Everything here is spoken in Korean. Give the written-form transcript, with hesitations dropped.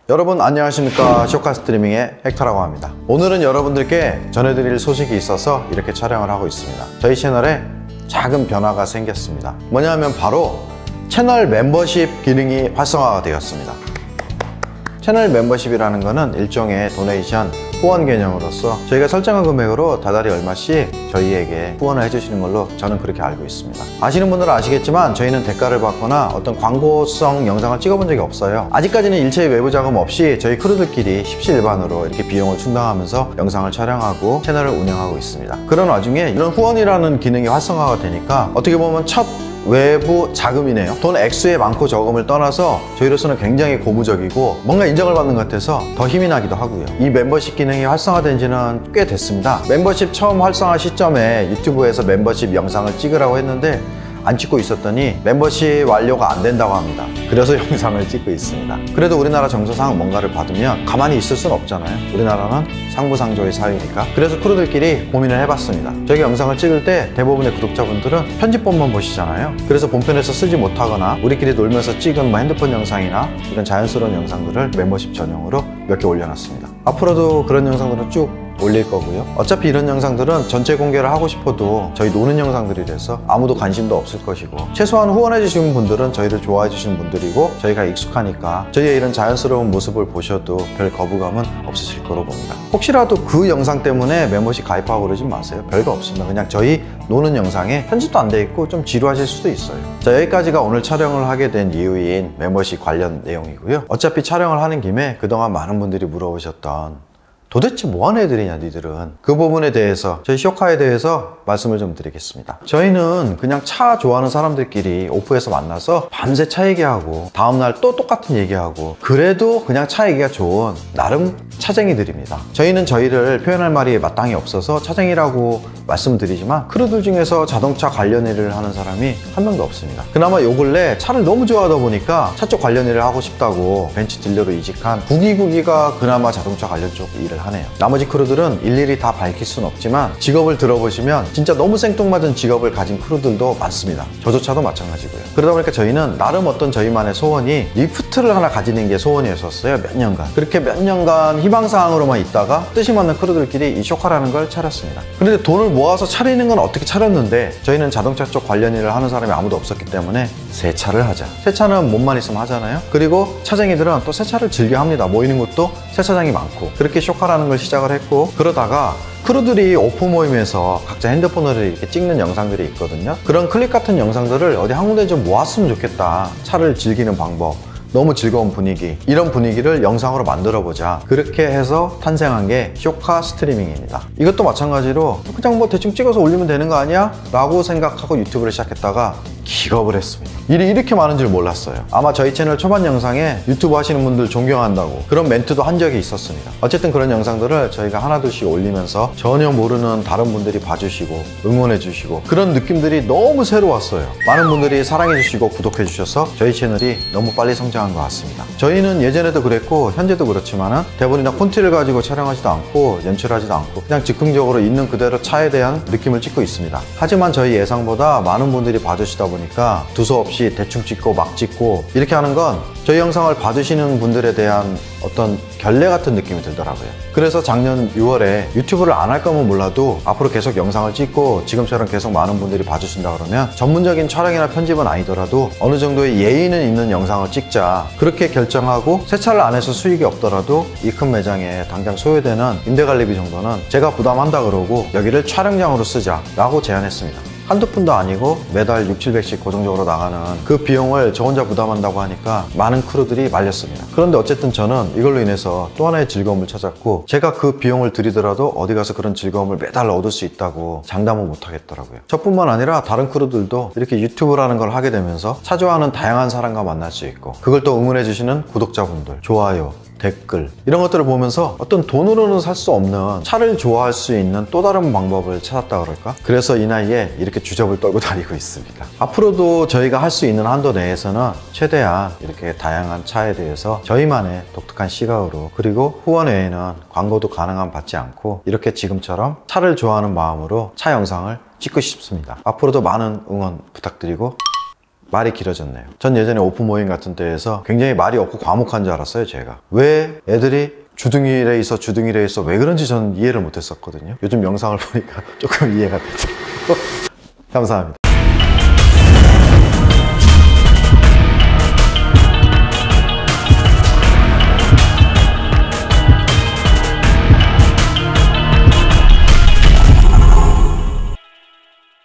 여러분 안녕하십니까. 쇼카 스트리밍의 헥터라고 합니다. 오늘은 여러분들께 전해드릴 소식이 있어서 이렇게 촬영을 하고 있습니다. 저희 채널에 작은 변화가 생겼습니다. 뭐냐면 바로 채널 멤버십 기능이 활성화가 되었습니다. 채널 멤버십이라는 거는 일종의 도네이션 후원 개념으로서 저희가 설정한 금액으로 다달이 얼마씩 저희에게 후원을 해주시는 걸로 저는 그렇게 알고 있습니다. 아시는 분들은 아시겠지만 저희는 대가를 받거나 어떤 광고성 영상을 찍어본 적이 없어요. 아직까지는 일체의 외부 자금 없이 저희 크루들끼리 십시일반으로 이렇게 비용을 충당하면서 영상을 촬영하고 채널을 운영하고 있습니다. 그런 와중에 이런 후원이라는 기능이 활성화가 되니까 어떻게 보면 첫 외부 자금이네요. 돈 액수의 많고 적음을 떠나서 저희로서는 굉장히 고무적이고 뭔가 인정을 받는 것 같아서 더 힘이 나기도 하고요. 이 멤버십 기능이 활성화된 지는 꽤 됐습니다. 멤버십 처음 활성화 시점에 유튜브에서 멤버십 영상을 찍으라고 했는데 안 찍고 있었더니 멤버십 완료가 안 된다고 합니다. 그래서 영상을 찍고 있습니다. 그래도 우리나라 정서상 뭔가를 받으면 가만히 있을 수는 없잖아요. 우리나라는 상부상조의 사회니까. 그래서 크루들끼리 고민을 해봤습니다. 저희가 영상을 찍을 때 대부분의 구독자분들은 편집본만 보시잖아요. 그래서 본편에서 쓰지 못하거나 우리끼리 놀면서 찍은 뭐 핸드폰 영상이나 이런 자연스러운 영상들을 멤버십 전용으로 몇 개 올려놨습니다. 앞으로도 그런 영상들은 쭉 올릴 거고요. 어차피 이런 영상들은 전체 공개를 하고 싶어도 저희 노는 영상들이라서 아무도 관심도 없을 것이고, 최소한 후원해 주시는 분들은 저희를 좋아해 주시는 분들이고 저희가 익숙하니까 저희의 이런 자연스러운 모습을 보셔도 별 거부감은 없으실 거로 봅니다. 혹시라도 그 영상 때문에 멤버십 가입하고 그러지 마세요. 별거 없습니다. 그냥 저희 노는 영상에 편집도 안 돼 있고 좀 지루하실 수도 있어요. 자, 여기까지가 오늘 촬영을 하게 된 이유인 멤버십 관련 내용이고요. 어차피 촬영을 하는 김에 그동안 많은 분들이 물어보셨던 도대체 뭐하는 애들이냐 니들은, 그 부분에 대해서 저희 쇼카에 대해서 말씀을 좀 드리겠습니다. 저희는 그냥 차 좋아하는 사람들끼리 오프에서 만나서 밤새 차 얘기하고 다음날 또 똑같은 얘기하고, 그래도 그냥 차 얘기가 좋은 나름 차쟁이들입니다. 저희는 저희를 표현할 말이 마땅히 없어서 차쟁이라고 말씀드리지만 크루들 중에서 자동차 관련 일을 하는 사람이 한 명도 없습니다. 그나마 요 근래 차를 너무 좋아하다 보니까 차 쪽 관련 일을 하고 싶다고 벤츠 딜러로 이직한 구기가 그나마 자동차 관련 쪽 일을 하네요. 나머지 크루들은 일일이 다 밝힐 순 없지만 직업을 들어보시면 진짜 너무 생뚱맞은 직업을 가진 크루들도 많습니다. 저조차도 마찬가지고요. 그러다 보니까 저희는 나름 어떤 저희만의 소원이 리프트를 하나 가지는 게 소원이었었어요. 몇 년간. 그렇게 몇 년간 희망사항으로만 있다가 뜻이 맞는 크루들끼리 이 쇼카라는 걸 차렸습니다. 그런데 돈을 모아서 차리는 건 어떻게 차렸는데 저희는 자동차 쪽 관련 일을 하는 사람이 아무도 없었기 때문에 새 차를 하자. 새 차는 몸만 있으면 하잖아요. 그리고 차쟁이들은 또 새 차를 즐겨 합니다. 모이는 곳도 새 차장이 많고. 그렇게 쇼카라는 걸 시작을 했고, 그러다가 크루들이 오프 모임에서 각자 핸드폰으로 이렇게 찍는 영상들이 있거든요. 그런 클립 같은 영상들을 어디 한 군데 좀 모았으면 좋겠다. 차를 즐기는 방법, 너무 즐거운 분위기, 이런 분위기를 영상으로 만들어보자. 그렇게 해서 탄생한 게 쇼카 스트리밍입니다. 이것도 마찬가지로 그냥 뭐 대충 찍어서 올리면 되는 거 아니야? 라고 생각하고 유튜브를 시작했다가 기겁을 했습니다. 일이 이렇게 많은 줄 몰랐어요. 아마 저희 채널 초반 영상에 유튜브 하시는 분들 존경한다고 그런 멘트도 한 적이 있었습니다. 어쨌든 그런 영상들을 저희가 하나둘씩 올리면서 전혀 모르는 다른 분들이 봐주시고 응원해 주시고 그런 느낌들이 너무 새로웠어요. 많은 분들이 사랑해 주시고 구독해 주셔서 저희 채널이 너무 빨리 성장한 것 같습니다. 저희는 예전에도 그랬고 현재도 그렇지만은 대본이나 콘티를 가지고 촬영하지도 않고 연출하지도 않고 그냥 즉흥적으로 있는 그대로 차에 대한 느낌을 찍고 있습니다. 하지만 저희 예상보다 많은 분들이 봐주시다 보니까 두서없이 대충 찍고 막 찍고 이렇게 하는 건 저희 영상을 봐주시는 분들에 대한 어떤 결례 같은 느낌이 들더라고요. 그래서 작년 6월에 유튜브를 안 할 거면 몰라도 앞으로 계속 영상을 찍고 지금처럼 계속 많은 분들이 봐주신다 그러면 전문적인 촬영이나 편집은 아니더라도 어느 정도의 예의는 있는 영상을 찍자, 그렇게 결정하고 새 차를 안 해서 수익이 없더라도 이 큰 매장에 당장 소요되는 임대관리비 정도는 제가 부담한다 그러고 여기를 촬영장으로 쓰자 라고 제안했습니다. 한두 푼도 아니고 매달 600~700씩 고정적으로 나가는 그 비용을 저 혼자 부담한다고 하니까 많은 크루들이 말렸습니다. 그런데 어쨌든 저는 이걸로 인해서 또 하나의 즐거움을 찾았고, 제가 그 비용을 들이더라도 어디 가서 그런 즐거움을 매달 얻을 수 있다고 장담은 못 하겠더라고요. 저뿐만 아니라 다른 크루들도 이렇게 유튜브라는 걸 하게 되면서 차 좋아하는 다양한 사람과 만날 수 있고, 그걸 또 응원해 주시는 구독자분들, 좋아요, 댓글 이런 것들을 보면서 어떤 돈으로는 살 수 없는 차를 좋아할 수 있는 또 다른 방법을 찾았다 그럴까? 그래서 이 나이에 이렇게 주접을 떨고 다니고 있습니다. 앞으로도 저희가 할 수 있는 한도 내에서는 최대한 이렇게 다양한 차에 대해서 저희만의 독특한 시각으로, 그리고 후원 외에는 광고도 가능한 받지 않고 이렇게 지금처럼 차를 좋아하는 마음으로 차 영상을 찍고 싶습니다. 앞으로도 많은 응원 부탁드리고 말이 길어졌네요. 전 예전에 오픈 모임 같은 데에서 굉장히 말이 없고 과묵한 줄 알았어요. 제가 왜 애들이 주둥이래 있어 왜 그런지 저는 이해를 못했었거든요. 요즘 영상을 보니까 조금 이해가 되더라고요. 감사합니다.